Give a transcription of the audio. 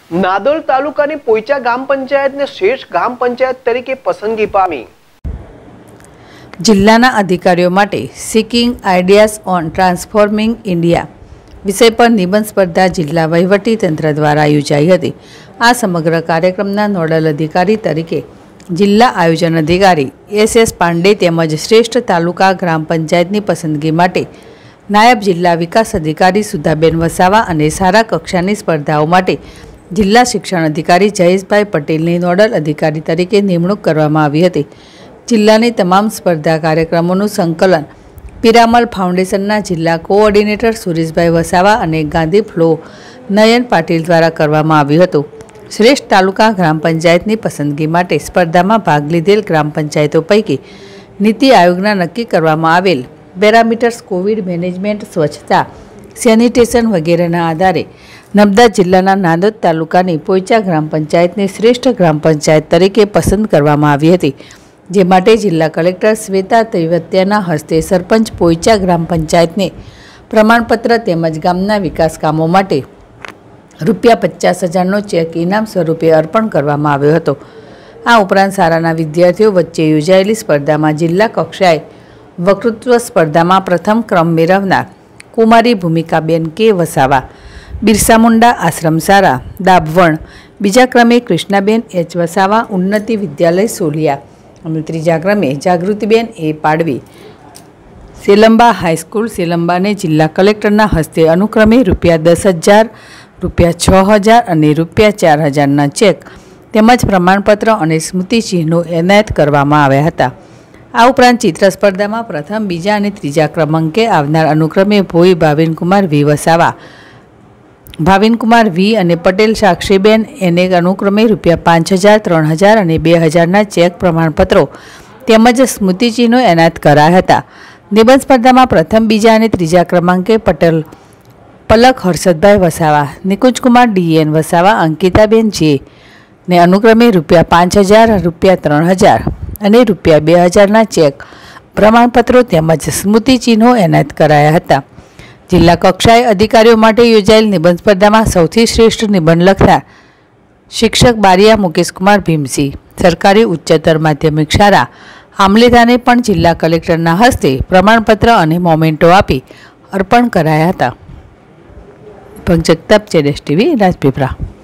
નાદોલ તાલુકાની પોઈચા ગ્રામ પંચાયતને શ્રેષ્ઠ ગ્રામ પંચાયત તરીકે પસંદગી પામી। જિલ્લાના અધિકારીઓ માટે seeking ideas on transforming India વિષય પર નિબંધ સ્પર્ધા જિલ્લા વહીવટી તંત્ર દ્વારા યોજાઈ હતી। આ સમગ્ર કાર્યક્રમના નોડલ અધિકારી તરીકે જિલ્લા આયોજન અધિકારી SS પાંડે તેમજ શ્રેષ્ઠ તાલુકા ગ્રામ પંચાયતની પસંદગી માટે નાયબ જિલ્લા વિકાસ અધિકારી સુધાબેન વસાવા અને શાળા કક્ષાની સ્પર્ધાઓ માટે જિલ્લા શિક્ષણ અધિકારી જયેશભાઈ પટેલની નોડલ અધિકારી તરીકે નિમણૂક કરવામાં આવી હતી। જિલ્લાની તમામ સ્પર્ધા કાર્યક્રમોનું સંકલન પિરામલ ફાઉન્ડેશનના જિલ્લા કોઓર્ડિનેટર સુરેશભાઈ વસાવા અને ગાંધી ફ્લો નયન પાટીલ દ્વારા કરવામાં આવ્યું હતું। શ્રેષ્ઠ તાલુકા ગ્રામ પંચાયતની પસંદગી માટે સ્પર્ધામાં ભાગ લીધેલ ગ્રામ પંચાયતો પૈકી નીતિ આયોગના નક્કી કરવામાં આવેલ પેરામીટર્સ કોવિડ મેનેજમેન્ટ, સ્વચ્છતા, સેનિટેશન વગેરેના આધારે નર્મદા જિલ્લાના નાદોદ તાલુકાની પોઈચા ગ્રામ પંચાયતને શ્રેષ્ઠ ગ્રામ પંચાયત તરીકે પસંદ કરવામાં આવી હતી। જે માટે જિલ્લા કલેક્ટર શ્વેતા તૈવત્યાના હસ્તે સરપંચ પોઈચા ગ્રામ પંચાયતને પ્રમાણપત્ર તેમજ ગામના વિકાસ કામો માટે ₹50,000નો ચેક ઇનામ સ્વરૂપે અર્પણ કરવામાં આવ્યો હતો। આ ઉપરાંત શાળાના વિદ્યાર્થીઓ વચ્ચે યોજાયેલી સ્પર્ધામાં જિલ્લા કક્ષાએ વક્તૃત્વ સ્પર્ધામાં પ્રથમ ક્રમ મેળવનાર કુમારી ભૂમિકાબેન કે વસાવા, બિરસા મુંડા આશ્રમ શાળા દાબવણ, બીજા ક્રમે કૃષ્ણાબેન H વસાવા ઉન્નતિ વિદ્યાલય સોલિયા અને ત્રીજા ક્રમે જાગૃતિબેન A પાડવી સેલંબા હાઈસ્કૂલ સેલંબાને જિલ્લા કલેક્ટરના હસ્તે અનુક્રમે ₹10,000, ₹6,000 અને ₹4,000ના ચેક તેમજ પ્રમાણપત્ર અને સ્મૃતિચિહ્નો એનાયત કરવામાં આવ્યા હતા। આ ઉપરાંત ચિત્ર સ્પર્ધામાં પ્રથમ, બીજા અને ત્રીજા ક્રમાંકે આવનાર અનુક્રમે ભોઈ ભાવિનકુમાર V વસાવા, ભાવિનકુમાર V અને પટેલ સાક્ષીબેન એને અનુક્રમે ₹5,000, 3,000 અને 2,000ના ચેક પ્રમાણપત્રો તેમજ સ્મૃતિચિહ્નો એનાયત કરાયા હતા। નિબંધ સ્પર્ધામાં પ્રથમ, બીજા અને ત્રીજા ક્રમાંકે પટેલ પલક હર્ષદભાઈ વસાવા, નિકુંજકુમાર DN વસાવા, અંકિતાબેન J ને અનુક્રમે ₹5,000, ₹3,000 અને ₹2,000ના ચેક પ્રમાણપત્રો તેમજ સ્મૃતિચિહ્નો એનાયત કરાયા હતા। જિલ્લા કક્ષાએ અધિકારીઓ માટે યોજાયેલ નિબંધ સ્પર્ધામાં સૌથી શ્રેષ્ઠ નિબંધ લખનાર શિક્ષક બારિયા મુકેશકુમાર ભીમસિંહ સરકારી ઉચ્ચતર માધ્યમિક શાળા આમલેધાને પણ જિલ્લા કલેક્ટરના હસ્તે પ્રમાણપત્ર અને મોમેન્ટો આપી અર્પણ કરાયા હતા। જગતાપ, ZSTV, રાજપીપળા।